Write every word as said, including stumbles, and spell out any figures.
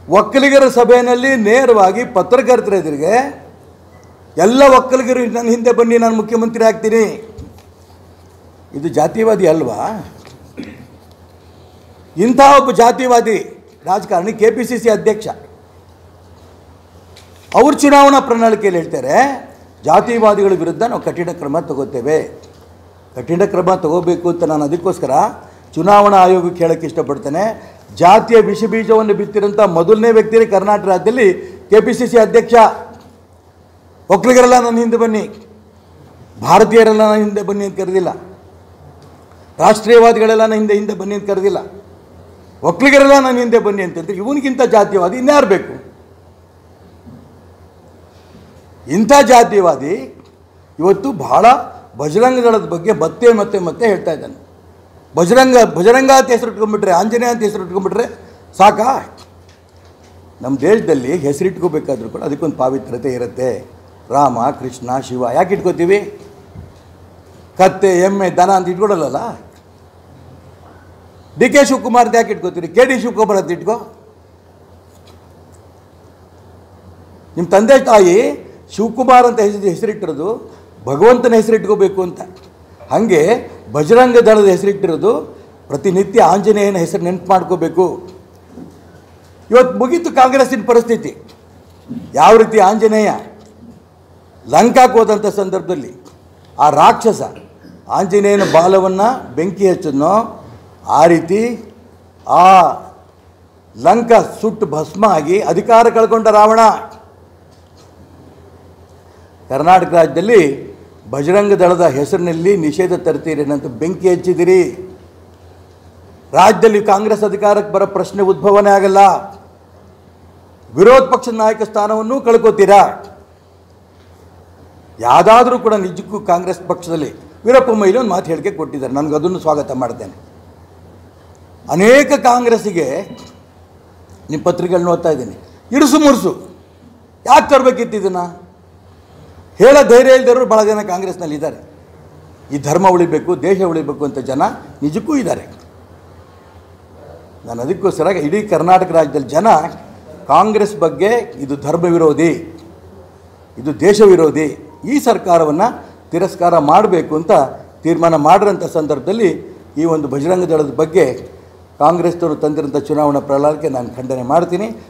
ಒಕ್ಕಲಿಗರ ಸಭೆಯಲ್ಲಿ ನೇರವಾಗಿ ಪತ್ರಕರ್ತರ ಎದುರಿಗೆ ಎಲ್ಲ ಒಕ್ಕಲಿಗರು ನನ್ನ ಹಿಂದೆ ಬನ್ನಿ, ನಾನು ಮುಖ್ಯಮಂತ್ರಿ ಆಗ್ತೀನಿ. ಇದು ಜಾತಿವಾದಿ ಅಲ್ವಾ? ಇಂಥ ಒಬ್ಬ ಜಾತಿವಾದಿ ರಾಜಕಾರಣಿ ಕೆ ಪಿ ಸಿ ಸಿ ಅಧ್ಯಕ್ಷ, ಅವರು ಚುನಾವಣಾ ಪ್ರಣಾಳಿಕೆಯಲ್ಲಿ ಹೇಳ್ತಾರೆ ಜಾತಿವಾದಿಗಳ ವಿರುದ್ಧ ನಾವು ಕಠಿಣ ಕ್ರಮ ತಗೋತೇವೆ. ಕಠಿಣ ಕ್ರಮ ತಗೋಬೇಕು ಅಂತ ನಾನು ಅದಕ್ಕೋಸ್ಕರ ಚುನಾವಣಾ ಆಯೋಗಕ್ಕೆ ಹೇಳೋಕ್ಕೆ ಇಷ್ಟಪಡ್ತೇನೆ. ಜಾತಿಯ ವಿಷ ಬೀಜವನ್ನು ಬಿತ್ತಿರೋಂಥ ಮೊದಲನೇ ವ್ಯಕ್ತಿ ಕರ್ನಾಟಕ ರಾಜ್ಯದಲ್ಲಿ ಕೆ ಪಿ ಸಿ ಸಿ ಅಧ್ಯಕ್ಷ. ಒಕ್ಕಲಿಗರೆಲ್ಲ ನನ್ನ ಹಿಂದೆ ಬನ್ನಿ, ಭಾರತೀಯರೆಲ್ಲ ನನ್ನ ಹಿಂದೆ ಬನ್ನಿ ಅಂತ ಕರೆದಿಲ್ಲ, ರಾಷ್ಟ್ರೀಯವಾದಿಗಳೆಲ್ಲ ನನ್ನ ಹಿಂದೆ ಹಿಂದೆ ಬನ್ನಿ ಅಂತ ಕರೆದಿಲ್ಲ, ಒಕ್ಕಲಿಗರೆಲ್ಲ ನನ್ನ ಹಿಂದೆ ಬನ್ನಿ ಅಂತಂದ್ರೆ ಇವನಿಗಿಂತ ಜಾತಿವಾದಿ ಇನ್ಯಾರು ಬೇಕು? ಇಂಥ ಜಾತಿವಾದಿ ಇವತ್ತು ಬಹಳ ಬಜರಂಗ ದಳದ ಬಗ್ಗೆ ಮತ್ತೆ ಮತ್ತೆ ಮತ್ತೆ ಹೇಳ್ತಾ ಇದ್ದಾನೆ. ಬಜರಂಗ ಬಜರಂಗ ಅಂತ ಹೆಸರು ಇಟ್ಕೊಂಡ್ಬಿಟ್ರೆ, ಆಂಜನೇಯ ಅಂತ ಹೆಸರು ಇಟ್ಕೊಂಡ್ಬಿಟ್ರೆ ಸಾಕಾ? ನಮ್ಮ ದೇಶದಲ್ಲಿ ಹೆಸರಿಟ್ಕೋಬೇಕಾದ್ರೂ ಕೂಡ ಅದಕ್ಕೊಂದು ಪಾವಿತ್ರ್ಯತೆ ಇರುತ್ತೆ. ರಾಮ, ಕೃಷ್ಣ, ಶಿವ ಯಾಕೆ ಇಟ್ಕೋತೀವಿ? ಕತ್ತೆ, ಎಮ್ಮೆ, ದನ ಅಂತ ಇಟ್ಕೊಡಲ್ಲ. ಡಿ ಕೆ ಶಿವಕುಮಾರ್ ಅಂತ ಯಾಕೆ ಇಟ್ಕೋತೀರಿ? ಕೆ ಡಿ ಶಿವಕುಮಾರ್ ಅಂತ ಇಟ್ಕೋ. ನಿಮ್ಮ ತಂದೆ ತಾಯಿ ಶಿವಕುಮಾರ್ ಅಂತ ಹೆಸರು ಹೆಸರಿಟ್ಟಿರೋದು ಭಗವಂತನ ಹೆಸರಿಟ್ಕೋಬೇಕು ಅಂತ. ಹಾಗೆ ಬಜರಂಗ ದಳದ ಹೆಸರಿಟ್ಟಿರೋದು ಪ್ರತಿನಿತ್ಯ ಆಂಜನೇಯನ ಹೆಸರು ನೆನಪು ಮಾಡ್ಕೋಬೇಕು. ಇವತ್ತು ಮುಗೀತು ಕಾಂಗ್ರೆಸ್ಸಿನ ಪರಿಸ್ಥಿತಿ. ಯಾವ ರೀತಿ ಆಂಜನೇಯ ಲಂಕಾಕ್ಕೆ ಹೋದಂಥ ಸಂದರ್ಭದಲ್ಲಿ ಆ ರಾಕ್ಷಸ ಆಂಜನೇಯನ ಬಾಲವನ್ನು ಬೆಂಕಿ ಹಚ್ಚದ್ನೋ ಆ ರೀತಿ ಆ ಲಂಕಾ ಸುಟ್ಟು ಭಸ್ಮ ಆಗಿ ಅಧಿಕಾರ ಕಳ್ಕೊಂಡ ರಾವಣ. ಕರ್ನಾಟಕ ರಾಜ್ಯದಲ್ಲಿ ಬಜರಂಗ ದಳದ ಹೆಸರಿನಲ್ಲಿ ನಿಷೇಧ ತರ್ತೀರಿ ಅಂತ ಬೆಂಕಿ ಹಚ್ಚಿದಿರಿ. ರಾಜ್ಯದಲ್ಲಿ ಕಾಂಗ್ರೆಸ್ ಅಧಿಕಾರಕ್ಕೆ ಬರೋ ಪ್ರಶ್ನೆ ಉದ್ಭವನೇ ಆಗಲ್ಲ. ವಿರೋಧ ಪಕ್ಷದ ನಾಯಕ ಸ್ಥಾನವನ್ನು ಕಳ್ಕೋತೀರಾ. ಯಾವುದಾದ್ರೂ ಕೂಡ ನಿಜಕ್ಕೂ ಕಾಂಗ್ರೆಸ್ ಪಕ್ಷದಲ್ಲಿ ವೀರಪ್ಪ ಮೊಯ್ಲಿ ಒಂದು ಮಾತು ಹೇಳಿಕೆ ಕೊಟ್ಟಿದ್ದಾರೆ, ನನಗೆ ಅದನ್ನು ಸ್ವಾಗತ ಮಾಡ್ತೇನೆ. ಅನೇಕ ಕಾಂಗ್ರೆಸ್ಸಿಗೆ ನಿಮ್ಮ ಪತ್ರಿಕೆಗಳನ್ನ ಓದ್ತಾ ಇದ್ದೀನಿ, ಇರುಸು ಮುರುಸು ಯಾಕೆ ತರಬೇಕಿತ್ತು ಇದನ್ನು ಹೇಳೋ ಧೈರ್ಯ ಇಲ್ಲದವರು ಭಾಳ ಜನ ಕಾಂಗ್ರೆಸ್ನಲ್ಲಿ ಇದ್ದಾರೆ. ಈ ಧರ್ಮ ಉಳಿಬೇಕು, ದೇಶ ಉಳಿಬೇಕು ಅಂತ ಜನ ನಿಜಕ್ಕೂ ಇದ್ದಾರೆ. ನಾನು ಅದಕ್ಕೋಸ್ಕರ ಇಡೀ ಕರ್ನಾಟಕ ರಾಜ್ಯದಲ್ಲಿ ಜನ ಕಾಂಗ್ರೆಸ್ ಬಗ್ಗೆ ಇದು ಧರ್ಮ ವಿರೋಧಿ, ಇದು ದೇಶ ವಿರೋಧಿ, ಈ ಸರ್ಕಾರವನ್ನು ತಿರಸ್ಕಾರ ಮಾಡಬೇಕು ಅಂತ ತೀರ್ಮಾನ ಮಾಡಿರೋಂಥ ಸಂದರ್ಭದಲ್ಲಿ ಈ ಒಂದು ಬಜರಂಗ ದಳದ ಬಗ್ಗೆ ಕಾಂಗ್ರೆಸ್ನವರು ತಂದಿರೋಂಥ ಚುನಾವಣಾ ಪ್ರಣಾಳಿಕೆ ನಾನು ಖಂಡನೆ ಮಾಡ್ತೀನಿ.